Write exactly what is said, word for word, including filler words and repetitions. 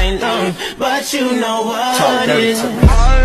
night long, but you know what Talk dirty it to me.